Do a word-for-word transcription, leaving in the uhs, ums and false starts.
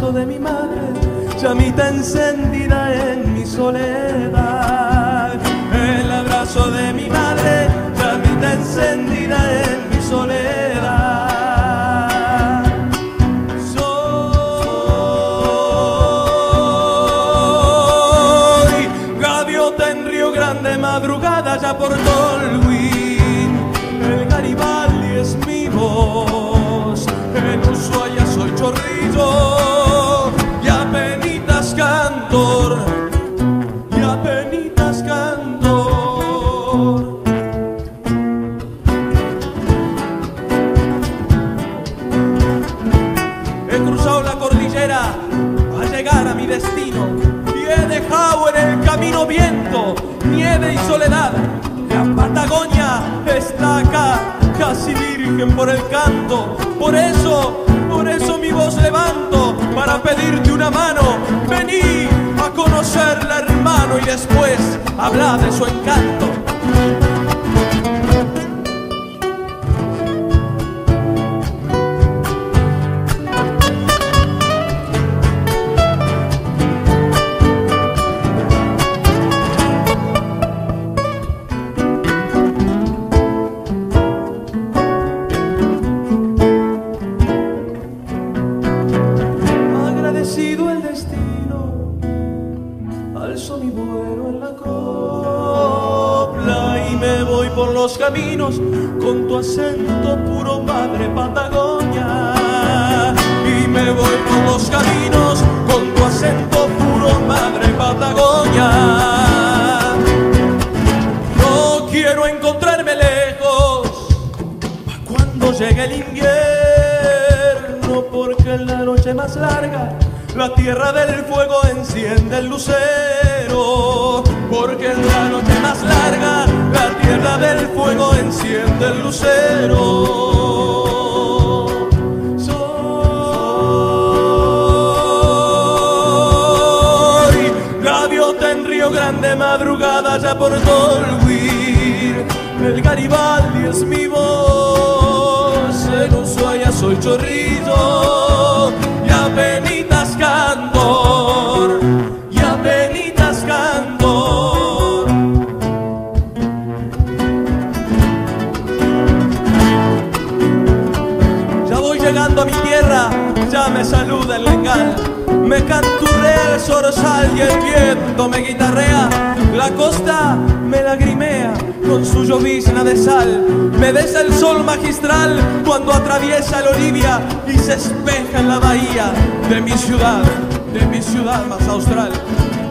abrazo de mi madre, llamita encendida en mi soledad. El abrazo de mi madre, llamita encendida en mi soledad. Soy gaviota en Río Grande, madrugada ya por Tolhuin. El Garibaldi es mi voz, en Ushuaia soy chorrillo y apenitas cantor, y apenitas cantor. He cruzado la cordillera a llegar a mi destino y he dejado en el camino viento, nieve y soledad. La Patagonia está acá, casi virgen por el canto. Por eso, por eso mi voz levanto para pedirte una mano. Vení a conocerla, hermano, y después habla de su encanto. El destino, alzo mi vuelo en la copla y me voy por los caminos con tu acento puro, madre Patagonia. Y me voy por los caminos con tu acento puro, madre Patagonia. No quiero encontrarme lejos pa' cuando llegue el invierno, porque en la noche más larga la tierra del fuego enciende el lucero, porque en la noche más larga la tierra del fuego enciende el lucero. Soy gaviota en Río Grande, madrugada ya por Tolhuin. El Garibaldi es mi voz, en Ushuaia soy chorrillo y apenitas cantor, y apenitas cantor. Ya voy llegando a mi tierra, ya me saluda el lengal. Me canturrea el zorzal y el viento me guitarrea. La costa me lagrimea con su llovizna de sal. Me besa el sol magistral cuando atraviesa el Olivia y se espeja en la bahía de mi ciudad, de mi ciudad más austral.